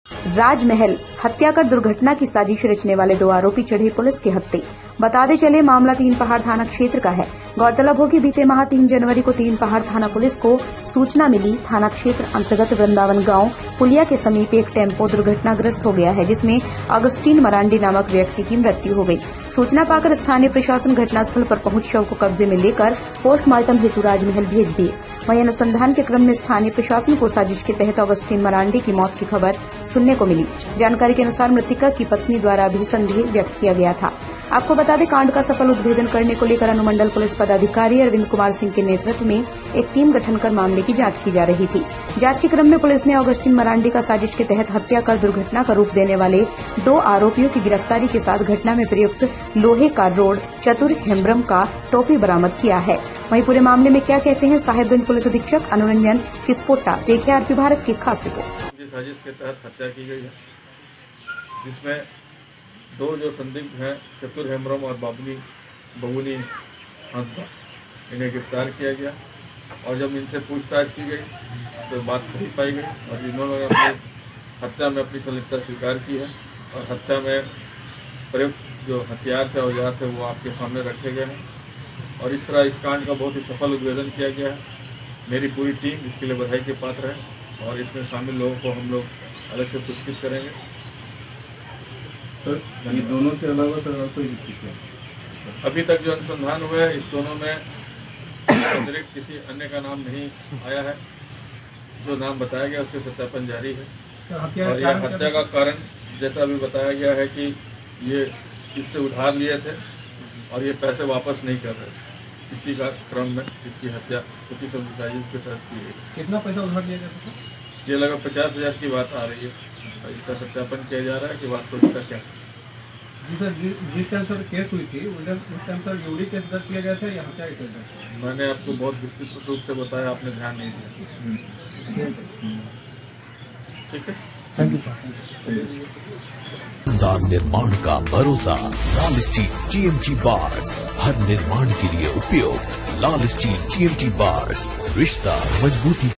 राजमहल हत्या कर दुर्घटना की साजिश रचने वाले 2 आरोपी चढ़े पुलिस के हत्थे। बताते चले मामला 3 पहाड़ थाना क्षेत्र का है। गौरतलब हो कि बीते माह 3 जनवरी को 3 पहाड़ थाना पुलिस को सूचना मिली थाना क्षेत्र अंतर्गत वृंदावन गांव पुलिया के समीप एक टेम्पो दुर्घटनाग्रस्त हो गया है, जिसमें अगस्टीन मरांडी नामक व्यक्ति की मृत्यु हो गई। सूचना पाकर स्थानीय प्रशासन घटनास्थल पर पहुंच शव को कब्जे में लेकर पोस्टमार्टम हेतु राजमहल भेज दिए। वहीं अनुसंधान के क्रम में स्थानीय प्रशासन को साजिश के तहत अगस्टीन मरांडी की मौत की खबर सुनने को मिली। जानकारी के अनुसार मृतका की पत्नी द्वारा भी संदेह व्यक्त किया गया था। आपको बता दें, कांड का सफल उद्भेदन करने को लेकर अनुमंडल पुलिस पदाधिकारी अरविंद कुमार सिंह के नेतृत्व में एक टीम गठन कर मामले की जांच की जा रही थी। जांच के क्रम में पुलिस ने अगस्टीन मरांडी का साजिश के तहत हत्या कर दुर्घटना का रूप देने वाले 2 आरोपियों की गिरफ्तारी के साथ घटना में प्रयुक्त लोहे का रोड चतुर हेम्ब्रम का टोपी बरामद किया है। वहीं पूरे मामले में क्या कहते हैं साहिबगंज पुलिस अधीक्षक अनुरंजन किस्पोटा, देखिए आरपी भारत की खास रिपोर्ट। साजिश के तहत हत्या की गई है, जिसमें 2 जो संदिग्ध हैं चतुर हेम्ब्रम और बबुनी हंसदा, इन्हें गिरफ्तार किया गया और जब इनसे पूछताछ की गई तो बात सही पाई गई और इन्होंने अपनी हत्या में अपनी संलिप्तता स्वीकार की है और हत्या में प्रयुक्त जो हथियार थे औजार थे वो आपके सामने रखे गए हैं और इस तरह इस कांड का बहुत ही सफल उद्भेदन किया गया है। मेरी पूरी टीम इसके लिए बधाई के पात्र है और इसमें शामिल लोगों को हम लोग अलग से पुरस्कृत करेंगे। सर, ये दोनों के अलावा सर और कोई दिक्कत है? अभी तक जो अनुसंधान हुआ है इस दोनों में अतिरिक्त किसी अन्य का नाम नहीं आया है। जो नाम बताया गया उसके सत्यापन जारी है और यह हत्या का कारण जैसा अभी बताया गया है कि ये इससे उधार लिए थे और ये पैसे वापस नहीं कर रहे, इसी का क्रम में इसकी हत्या उसी साजिश के तहत की गई। कितना पैसा उधार लिया गया था? ये लगभग 50,000 की बात आ रही है। इसका सत्यापन किया जा रहा है कि वास्तविकता क्या है। जी सर, जिस टाइम सर केस हुई थी उस टाइम सर ड्यूटी केस दर्ज किया गया था या हत्या का केस दर्ज? मैंने आपको बहुत विस्तृत रूप से बताया, आपने ध्यान नहीं दिया। ठीक है, थैंक यू सर। शानदार निर्माण का भरोसा लाल स्टील TMT बार्स, हर निर्माण के लिए उपयोग लाल स्टील TMT बार्स, रिश्ता मजबूती।